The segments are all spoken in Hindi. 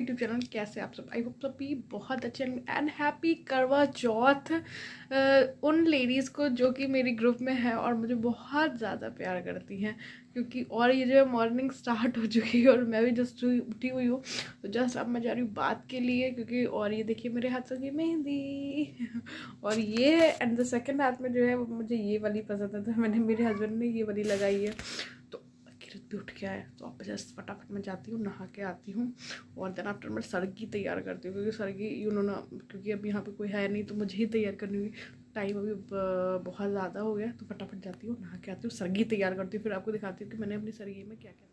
YouTube channel. कैसे आप सब? आई होप सब भी बहुत अच्छे एंड हैप्पी करवा चौथ उन लेडीज़ को जो कि मेरी ग्रुप में है और मुझे बहुत ज़्यादा प्यार करती हैं, क्योंकि और ये जो है मॉर्निंग स्टार्ट हो चुकी है और मैं भी जस्ट उठी हुई हूँ। तो जस्ट अब मैं जा रही हूँ बात के लिए, क्योंकि और ये देखिए मेरे हाथों की मेहंदी और ये है। एंड द सेकेंड हाथ में जो है वो मुझे ये वाली पसंद है, तो मैंने मेरे हस्बैंड ने ये वाली लगाई है। तो किरत भी उठ गया है, तो अब जस्ट फटाफट मैं जाती हूँ, नहा के आती हूँ और देन आफ्टर मैं सरगी तैयार करती हूँ, क्योंकि सरगी ना, क्योंकि अब यहाँ पे कोई है नहीं तो मुझे ही तैयार करनी हुई। टाइम अभी बहुत ज़्यादा हो गया, तो फटाफट जाती हूँ, नहा के आती हूँ, सरगी तैयार करती हूँ, फिर आपको दिखाती हूँ कि मैंने अपनी सरगी में क्या क्या।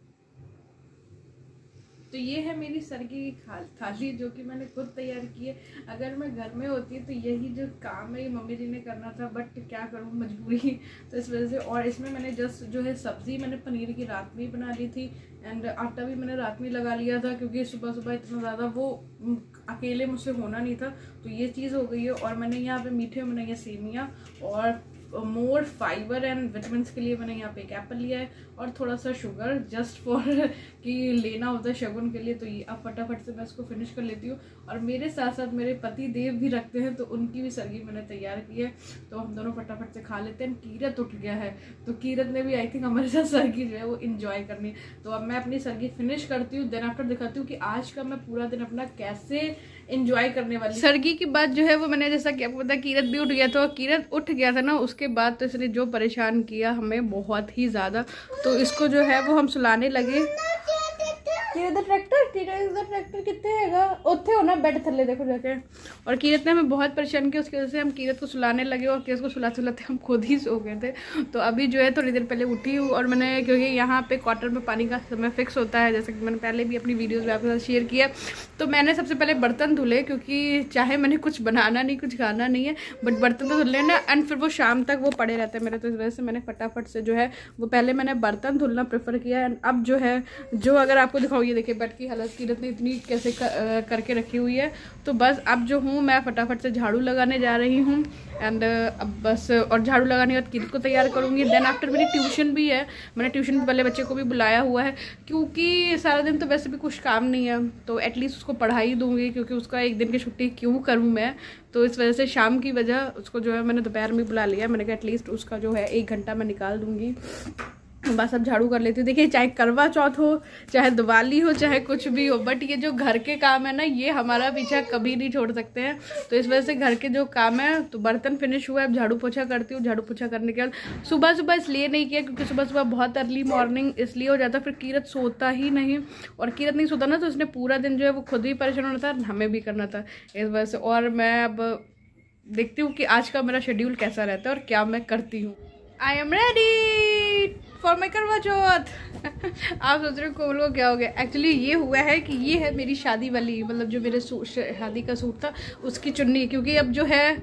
तो ये है मेरी सरगी की थाली, जो कि मैंने खुद तैयार की है। अगर मैं घर में होती तो यही जो काम है ये मम्मी जी ने करना था, बट क्या करूँ, मजबूरी। तो इस वजह से, और इसमें मैंने जस्ट जो है सब्ज़ी मैंने पनीर की रात में ही बना ली थी एंड आटा भी मैंने रात में लगा लिया था, क्योंकि सुबह सुबह इतना ज़्यादा वो अकेले मुझसे होना नहीं था। तो ये चीज़ हो गई है। और मैंने यहाँ पे मीठे में बनाई है सेमियाँ, और मोर फाइबर एंड विटामिन के लिए मैंने यहाँ पे एक एप्पल लिया है और थोड़ा सा शुगर जस्ट फॉर कि लेना होता है शगुन के लिए। तो ये अब फटाफट से मैं इसको फिनिश कर लेती हूँ। और मेरे साथ साथ मेरे पति देव भी रखते हैं, तो उनकी भी सरगी मैंने तैयार की है, तो हम दोनों फटाफट से खा लेते हैं। कीरत उठ गया है, तो कीरत ने भी आई थिंक हमारे साथ सरगी जो है वो इंजॉय करनी। तो अब मैं अपनी सरगी फिनिश करती हूँ, देन आफ्टर दिखाती हूँ कि आज का मैं पूरा दिन अपना कैसे एंजॉय करने वाली। सरगी की बात जो है वो मैंने, जैसा कि आपको पता, कीरत भी उठ गया था। कीरत उठ गया था ना, उसके बाद तो इसने जो परेशान किया हमें बहुत ही ज़्यादा, तो इसको जो है वो हम सुलाने लगे। ट्रैक्टर कितने हैगा उत्थे हो ना, बेड थले देखो जाके। और कीरत ने हमें बहुत परेशान किया, उसकी वजह से हम कीरत को सुलाने लगे और कीरत को सुलाते हम खुद ही सो गए थे। तो अभी जो है थोड़ी देर पहले उठी हूँ और मैंने, क्योंकि यहाँ पे क्वार्टर में पानी का समय फिक्स होता है, जैसे कि मैंने पहले भी अपनी वीडियोज़ में आपके साथ शेयर किया। तो मैंने सबसे पहले बर्तन धुले, क्योंकि चाहे मैंने कुछ बनाना नहीं, कुछ खाना नहीं है, बट बर्तन तो धुल लेना एंड फिर वो शाम तक वो पड़े रहते हैं मेरे। तो इस वजह से मैंने फटाफट से जो है वो पहले मैंने बर्तन धुलना प्रेफर किया। एंड अब जो है, जो अगर आपको दिखाऊँ, ये देखिए बेड की हालत कीरत ने इतनी कैसे करके रखी हुई है। तो बस अब जो हूँ मैं फटाफट से झाड़ू लगाने जा रही हूँ एंड अब बस, और झाड़ू लगाने के बाद कीरत को तैयार करूँगी। देन आफ्टर मेरी ट्यूशन भी है, मैंने ट्यूशन वाले बच्चे को भी बुलाया हुआ है, क्योंकि सारा दिन तो वैसे भी कुछ काम नहीं है, तो एटलीस्ट उसको पढ़ाई दूँगी, क्योंकि उसका एक दिन की छुट्टी क्यों करूँ मैं। तो इस वजह से शाम की वजह उसको जो है मैंने दोपहर में बुला लिया। मैंने कहा एटलीस्ट उसका जो है 1 घंटा मैं निकाल दूँगी। बस अब झाड़ू कर लेती हूँ। देखिए, चाहे करवा चौथ हो, चाहे दिवाली हो, चाहे कुछ भी हो, बट ये जो घर के काम है ना, ये हमारा पीछा कभी नहीं छोड़ सकते हैं। तो इस वजह से घर के जो काम है, तो बर्तन फिनिश हुआ है, अब झाड़ू पोछा करती हूँ। झाड़ू पोछा करने के बाद सुबह सुबह इसलिए नहीं किया, क्योंकि सुबह सुबह बहुत अर्ली मॉर्निंग इसलिए हो जाता, फिर कीरत सोता ही नहीं, और कीरत नहीं सोता ना, तो उसने पूरा दिन जो है वो खुद ही परेशान होना था, हमें भी करना था इस वजह से। और मैं अब देखती हूँ कि आज का मेरा शेड्यूल कैसा रहता है और क्या मैं करती हूँ। I am ready for my Karva Chauth. आप सोच रहे हो कोमल को क्या हो गया? एक्चुअली ये हुआ है कि ये है मेरी शादी वाली, मतलब जो मेरे शादी का सूट था उसकी चुन्नी, क्योंकि अब जो है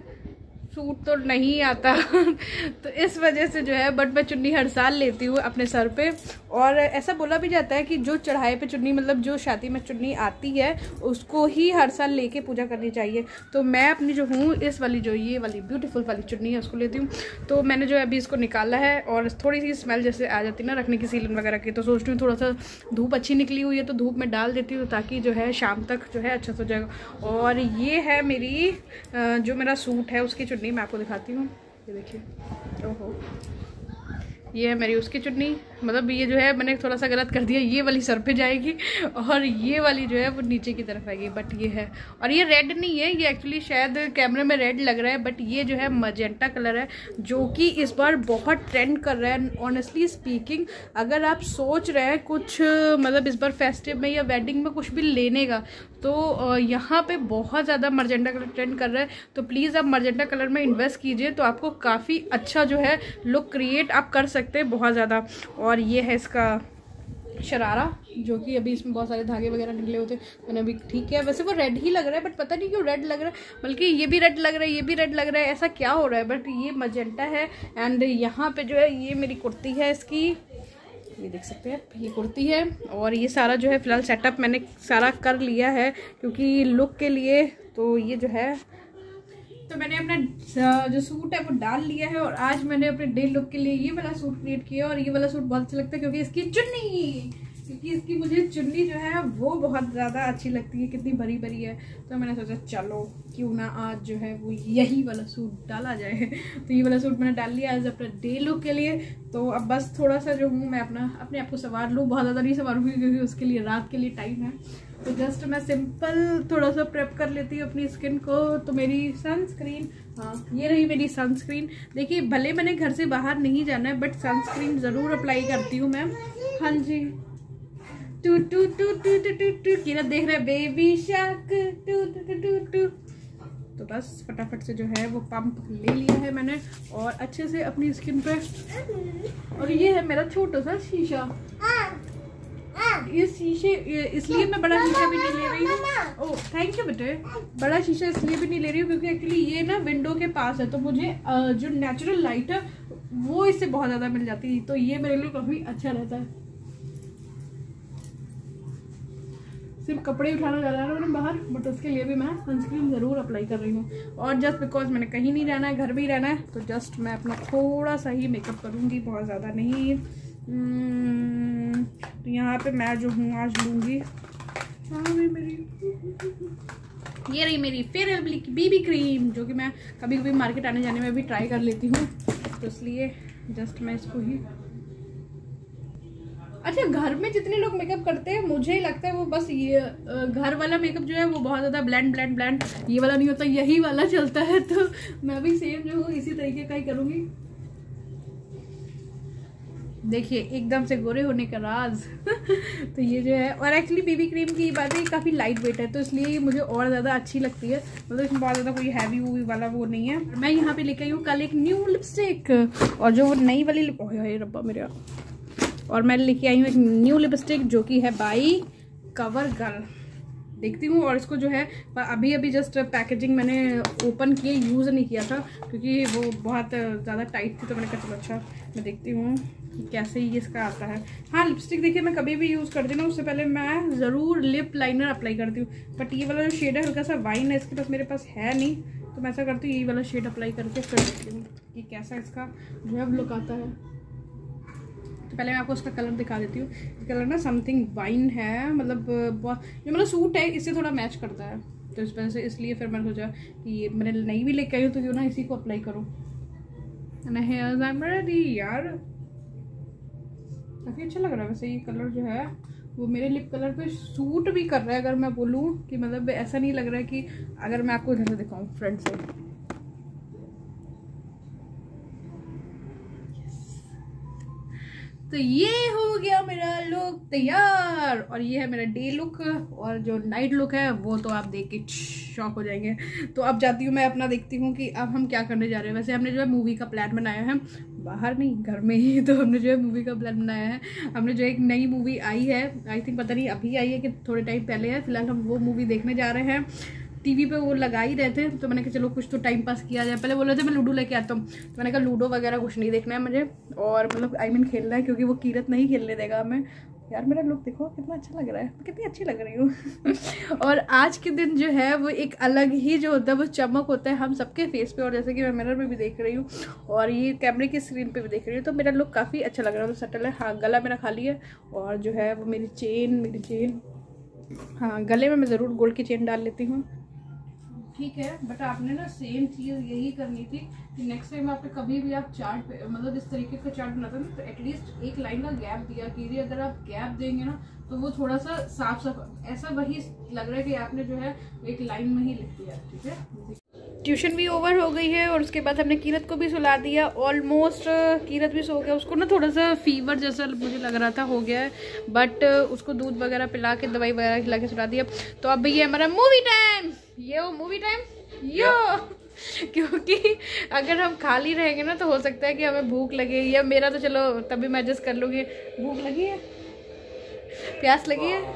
सूट तो नहीं आता तो इस वजह से जो है, बट मैं चुन्नी हर साल लेती हूँ अपने सर पे। और ऐसा बोला भी जाता है कि जो चढ़ाई पे चुन्नी, मतलब जो शादी में चुन्नी आती है, उसको ही हर साल लेके पूजा करनी चाहिए। तो मैं अपनी जो हूँ इस वाली, जो ये वाली ब्यूटीफुल वाली चुन्नी है, उसको लेती हूँ। तो मैंने जो है अभी इसको निकाला है, और थोड़ी सी स्मेल जैसे आ जाती है ना रखने की सीलन वगैरह की, तो सोचती हूँ थोड़ा सा धूप अच्छी निकली हुई है तो धूप में डाल देती हूँ, ताकि जो है शाम तक जो है अच्छा हो जाएगा। और ये है मेरी जो मेरा सूट है उसकी चुन्नी, मैं आपको दिखाती हूँ। ये देखिए, ओहो, ये है मेरी उसकी चुन्नी। मतलब ये जो है मैंने थोड़ा सा गलत कर दिया, ये वाली सर पे जाएगी और ये वाली जो है वो नीचे की तरफ आएगी, बट ये है। और ये रेड नहीं है, ये एक्चुअली शायद कैमरे में रेड लग रहा है, बट ये जो है मजेंटा कलर है, जो कि इस बार बहुत ट्रेंड कर रहा है। ऑनेस्टली स्पीकिंग, अगर आप सोच रहे हैं कुछ, मतलब इस बार फेस्टिव में या वेडिंग में कुछ भी लेने का, तो यहाँ पे बहुत ज़्यादा मजेंटा कलर ट्रेंड कर रहा है। तो प्लीज़ आप मजेंटा कलर में इन्वेस्ट कीजिए, तो आपको काफ़ी अच्छा जो है लुक क्रिएट आप कर सकते हैं बहुत ज़्यादा। और ये है इसका शरारा, जो कि अभी इसमें बहुत सारे धागे वगैरह निकले होते हैं, मैंने अभी ठीक किया। वैसे वो रेड ही लग रहा है, बट पता नहीं क्यों रेड लग रहा है, बल्कि ये भी रेड लग रहा है, ये भी रेड लग रहा है, ऐसा क्या हो रहा है, बट ये मजेंटा है। एंड यहाँ पे जो है ये मेरी कुर्ती है इसकी, ये देख सकते हैं, ये कुर्ती है। और ये सारा जो है फिलहाल सेटअप मैंने सारा कर लिया है, क्योंकि लुक के लिए। तो ये जो है, तो मैंने अपना जो सूट है वो डाल लिया है, और आज मैंने अपने डे लुक के लिए ये वाला सूट क्रिएट किया। और ये वाला सूट बहुत अच्छा लगता है, क्योंकि इसकी चुन्नी, क्योंकि इसकी मुझे चुन्नी जो है वो बहुत ज़्यादा अच्छी लगती है, कितनी भरी भरी है। तो मैंने सोचा चलो क्यों ना आज जो है वो यही वाला सूट डाला जाए। तो ये वाला सूट मैंने डाल लिया आज अपना डे लुक के लिए। तो अब बस थोड़ा सा जो हूँ मैं अपने आप को संवार लूँ, बहुत ज़्यादा नहीं संवारूँगी क्योंकि उसके लिए रात के लिए टाइम है। तो जस्ट मैं सिंपल थोड़ा सा प्रेप कर लेती हूँ अपनी स्किन को। तो मेरी सनस्क्रीन, हाँ ये रही मेरी सनस्क्रीन। देखिए भले मैंने घर से बाहर नहीं जाना है बट सनस्क्रीन ज़रूर अप्लाई करती हूँ मैं। हाँ जी, doo doo doo doo doo doo doo Kirat देख रहे हैं baby shark doo doo doo doo doo. तो बस फटाफट से जो है वो पंप ले लिया है मैंने और अच्छे से अपनी स्किन पे। और ये है मेरा छोटा सा शीशा। ये शीशे इसलिए मैं बड़ा शीशा भी नहीं ले रही हूँ। ओह थैंक यू बेटे। बड़ा शीशा इसलिए भी नहीं ले रही हूँ क्योंकि एक्चुअली ये ना विंडो के पास है, तो मुझे जो नेचुरल लाइट है वो इससे बहुत ज़्यादा मिल जाती है। तो ये मेरे लिए काफ़ी अच्छा रहता है। सिर्फ कपड़े उठाना जा रहा है मैंने बाहर, बट उसके लिए भी मैं सनस्क्रीन ज़रूर अप्लाई कर रही हूँ। और जस्ट बिकॉज मैंने कहीं नहीं जाना है, घर में ही रहना है, तो जस्ट मैं अपना थोड़ा सा ही मेकअप करूँगी, बहुत ज़्यादा नहीं। तो यहाँ पे मैं जो हूँ आज लूँगी, ये रही मेरी फेयर एंड लवली की बीबी क्रीम, जो कि मैं कभी कभी मार्केट आने जाने में भी ट्राई कर लेती हूँ। तो इसलिए जस्ट मैं इसको ही, अच्छा घर में जितने लोग मेकअप करते हैं मुझे लगता है वो बस ये घर वाला मेकअप जो है वो बहुत ज़्यादा ब्लेंड ये वाला नहीं होता, यही वाला चलता है। तो मैं भी सेम जो हूँ इसी तरीके का ही करूँगी। देखिए एकदम से गोरे होने का राज। तो ये जो है, और एक्चुअली बीबी क्रीम की बात है काफ़ी लाइट वेट है, तो इसलिए मुझे और ज़्यादा अच्छी लगती है। मतलब इसमें बहुत ज़्यादा कोई हैवी वूवी वाला वो नहीं है। मैं यहाँ पे लेके आई हूँ कल एक न्यू लिपस्टिक, और जो वो नई वाली रब्बा मेरा, और मैं लेके आई हूँ एक न्यू लिपस्टिक जो कि है बाई कवर गर्ल। देखती हूँ, और इसको जो है अभी अभी जस्ट पैकेजिंग मैंने ओपन किए, यूज़ नहीं किया था क्योंकि वो बहुत ज़्यादा टाइट थी। तो मैंने कहा चलो अच्छा मैं देखती हूँ कि कैसे ही इसका आता है। हाँ लिपस्टिक देखिए मैं कभी भी यूज़ करती हूँ उससे पहले मैं ज़रूर लिप लाइनर अप्लाई करती हूँ, बट ये वाला जो शेड है हल्का सा वाइन है, इसके पास मेरे पास है नहीं, तो मैं ऐसा करती हूँ ये वाला शेड अप्लाई करके फिर देखती हूँ कि कैसा इसका जो है लुक आता है। तो पहले मैं आपको उसका कलर दिखा देती हूँ। कलर ना समथिंग वाइन है, मतलब जो मेरा सूट है इससे थोड़ा मैच करता है, तो इस वजह से इसलिए फिर मैंने सोचा कि ये मैंने नई भी लेके आई हूँ तो क्यों ना इसी को अप्लाई करूँ। यार काफ़ी अच्छा लग रहा है वैसे ये कलर जो है वो मेरे लिप कलर पे सूट भी कर रहा है। अगर मैं बोलूँ कि मतलब ऐसा नहीं लग रहा है कि, अगर मैं आपको इधर से दिखाऊँ फ्रंट से, तो ये हो गया मेरा लुक तैयार। और ये है मेरा डे लुक, और जो नाइट लुक है वो तो आप देख के शॉक हो जाएंगे। तो अब जाती हूँ मैं अपना, देखती हूँ कि अब हम क्या करने जा रहे हैं। वैसे हमने जो है मूवी का प्लान बनाया है, बाहर नहीं घर में ही, तो हमने जो है मूवी का प्लान बनाया है। हमने जो एक नई मूवी आई है, आई थिंक पता नहीं अभी आई है कि थोड़े टाइम पहले है, फिलहाल हम वो मूवी देखने जा रहे हैं। टीवी पे वो लगा ही रहते हैं, तो मैंने कहा चलो कुछ तो टाइम पास किया जाए। पहले बोल रहे थे मैं लूडो लेके आता हूँ, तो मैंने कहा लूडो वगैरह कुछ नहीं देखना है मुझे, और मतलब आई मीन खेलना है, क्योंकि वो कीरत नहीं खेलने देगा हमें। यार मेरा लुक देखो कितना अच्छा लग रहा है, कितनी अच्छी लग रही हूँ। और आज के दिन जो है वो एक अलग ही जो होता है वो चमक होता है हम सबके फेस पे, और जैसे कि मैं मिरर में भी देख रही हूँ और ये कैमरे की स्क्रीन पे भी देख रही हूँ, तो मेरा लुक काफ़ी अच्छा लग रहा है। तो सटल है, हाँ गला मेरा खाली है, और जो है वो मेरी चेन, हाँ गले में मैं ज़रूर गोल्ड की चेन डाल लेती हूँ, ठीक है। बट आपने ना सेम चीज़ यही करनी थी कि नेक्स्ट टाइम आप कभी भी आप चार्ट पे मतलब इस तरीके का चार्ट बनाते हैं तो एटलीस्ट एक लाइन का गैप दिया कीजिए। अगर आप गैप देंगे ना तो वो थोड़ा सा साफ ऐसा वही लग रहा है कि आपने जो है एक लाइन में ही लिख दिया, ठीक है। ट्यूशन भी ओवर हो गई है, और उसके बाद हमने कीरत को भी सुला दिया, ऑलमोस्ट कीरत भी सो गया। उसको ना थोड़ा सा फीवर जैसा मुझे लग रहा था हो गया है, बट उसको दूध वगैरह पिला के दवाई वगैरह खिला के सुला दिया। तो अब ये हमारा मूवी टाइम, ये मूवी टाइम यो क्योंकि अगर हम खाली रहेंगे ना तो हो सकता है कि हमें भूख लगे, या मेरा तो चलो तभी मैं एडजस्ट कर लूँगी। भूख लगी है, प्यास लगी है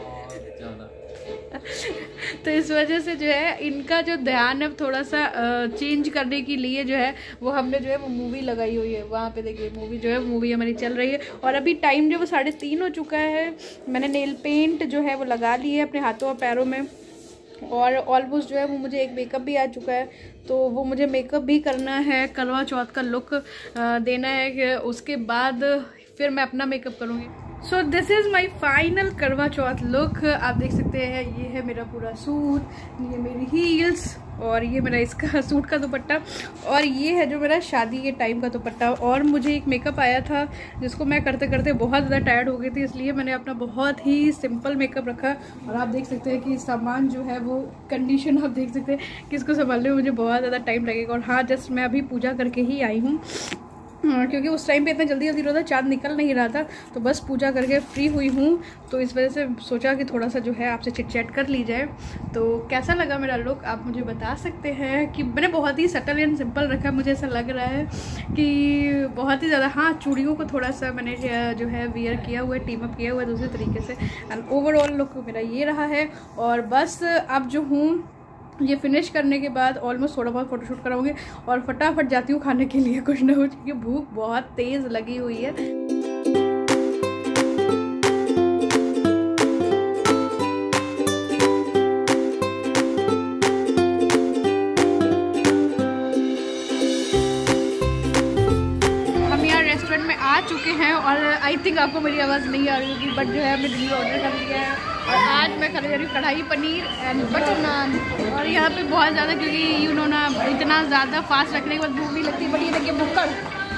तो इस वजह से जो है इनका जो ध्यान है थोड़ा सा चेंज करने के लिए जो है वो हमने जो है वो मूवी लगाई हुई है। वहाँ पे देखिए मूवी जो है मूवी हमारी चल रही है, और अभी टाइम जो वो 3:30 हो चुका है। मैंने नेल पेंट जो है वो लगा ली है अपने हाथों और पैरों में, और ऑलमोस्ट जो है वो मुझे एक मेकअप भी आ चुका है, तो वो मुझे मेकअप भी करना है, करवा चौथ का लुक देना है। उसके बाद फिर मैं अपना मेकअप करूँगी। So this is my final Karva Chauth look. आप देख सकते हैं ये है मेरा पूरा सूट, ये मेरी हील्स और ये मेरा इसका सूट का दुपट्टा और ये है जो मेरा शादी के टाइम का दुपट्टा। और मुझे एक मेकअप आया था जिसको मैं करते करते बहुत ज़्यादा टायर्ड हो गई थी, इसलिए मैंने अपना बहुत ही सिंपल मेकअप रखा। और आप देख सकते हैं कि सामान जो है वो कंडीशन आप देख सकते हैं कि इसको संभालने में मुझे बहुत ज़्यादा टाइम लगेगा। और हाँ, जस्ट मैं अभी पूजा करके ही आई हूँ क्योंकि उस टाइम पे इतना जल्दी जल्दी रहा था, चाँद निकल नहीं रहा था, तो बस पूजा करके फ्री हुई हूँ। तो इस वजह से सोचा कि थोड़ा सा जो है आपसे चिट चैट कर ली जाए। तो कैसा लगा मेरा लुक आप मुझे बता सकते हैं कि मैंने बहुत ही सटल एंड सिंपल रखा। मुझे ऐसा लग रहा है कि बहुत ही ज़्यादा, हाँ चूड़ियों को थोड़ा सा मैंने जो है वियर किया हुआ है, टीम अप किया हुआ है दूसरे तरीके से। एंड ओवरऑल लुक मेरा ये रहा है। और बस अब जो हूँ ये फिनिश करने के बाद ऑलमोस्ट थोड़ा बहुत फोटोशूट कराऊंगी और फटाफट जाती हूँ खाने के लिए कुछ ना कुछ, क्योंकि भूख बहुत तेज़ लगी हुई है। हम यहाँ रेस्टोरेंट में आ चुके हैं और आई थिंक आपको मेरी आवाज़ नहीं आ रही होगी, बट जो है हमने डिनर ऑर्डर कर लिया है। और आज मैं खाने जा रही हूँ कढ़ाई पनीर एंड बटर नान। और यहाँ पे बहुत ज़्यादा, क्योंकि यू नो ना इतना ज़्यादा फास्ट रखने के बाद भूख नहीं लगती, बट ये देखिए बुक्कड़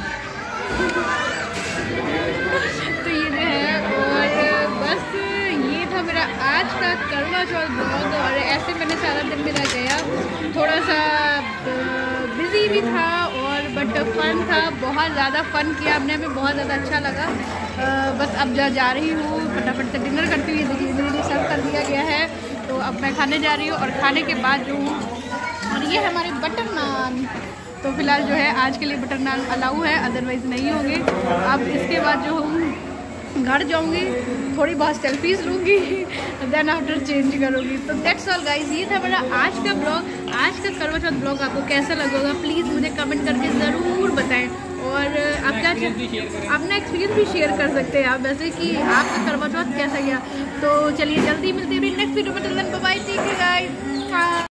तो ये जो है। और बस ये था मेरा आज का करवा चौथ ब्लॉग। और ऐसे मैंने सारा दिन मेरा गया, थोड़ा सा बिजी भी था और बट फन था, बहुत ज़्यादा फन किया हमने, हमें बहुत ज़्यादा अच्छा लगा। बस अब जा रही हूँ फटाफट से डिनर करती हुई। देखिए मेरे सर्व कर दिया गया है, तो अब मैं खाने जा रही हूँ और खाने के बाद जो हूँ, और ये है हमारे बटर नान। तो फिलहाल जो है आज के लिए बटर नान अलाउ है, अदरवाइज़ नहीं होंगे। अब इसके बाद जो हूँ घर जाऊँगी, थोड़ी बहुत सेल्फीज लूँगी, देन आफ्टर चेंज करूँगी। तो दैट्स ऑल गाइज, ये था मेरा आज का ब्लॉग। आज का करवा चौथ ब्लॉग आपको कैसा लगेगा प्लीज़ मुझे कमेंट करके ज़रूर बताएं। और आप क्या अपना एक्सपीरियंस भी शेयर कर सकते हैं आप, वैसे कि आपका करवा चौथ कैसा गया। तो चलिए जल्दी मिलते हैं नेक्स्ट वीडियो में, bye bye, take care guys.